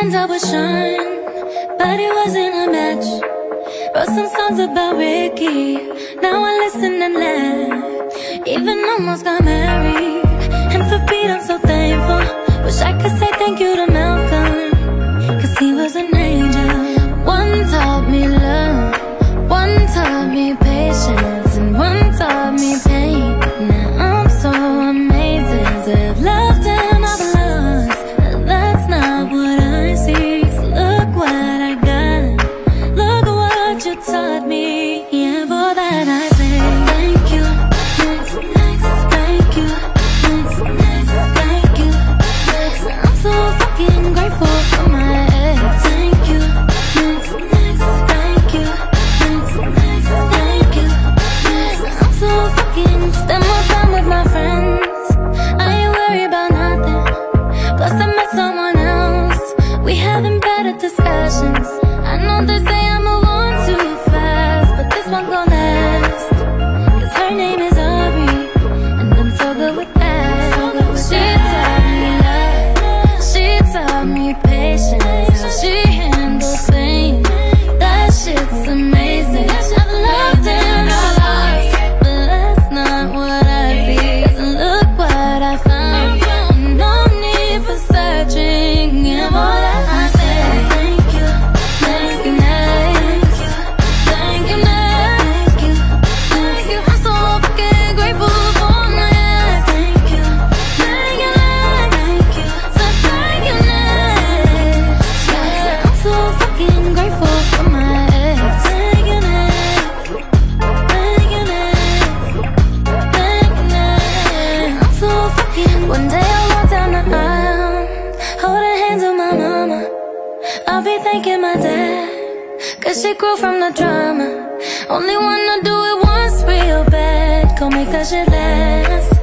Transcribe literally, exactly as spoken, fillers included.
friends I would shine, but it wasn't a match. Wrote some songs about Ricky, now I listen and laugh. Even almost got married, and for Pete I'm so thankful. Wish I could say thank you to Malcolm, cause he was an angel. One taught me love, one taught me patience, and one taught me pain. Now I'm so amazing to have loved and I've lost, but that's not what I see. So look what I got, look what you taught me. Yeah, for that I say thank you, next, next, thank you, next, next, thank you, next. I'm so fucking grateful for my ex. Thank you, next, next, thank you, next, next, thank you, next. I'm so fucking spend more time with my friends, I ain't worried about nothing. Plus I met someone else, we having better discussions. I know they say I move on too fast, but this one gon' last, cause her name is Aubrey, and I'm so good with that. She taught me love, she taught me patience, how she handles pain. That shit's amazing. I've loved and I've lost, but that's not what I see. Cause look what I found, no need for searching. Yeah, more than I say thank you, thank you, next, thank you, next, thank you, thank you. I'm so fucking grateful for my ex. Thank you, thank you, next, thank you, so thank you, next. Yeah, I'm so fucking grateful for my ex. Thank you, next, thank you, next, thank you, next. I'm so fucking. One day I'll walk down the aisle, holding hands with my mama. I'll be thanking my dad, cause she grew from the drama. Only wanna do it once real bad, go make that shit last.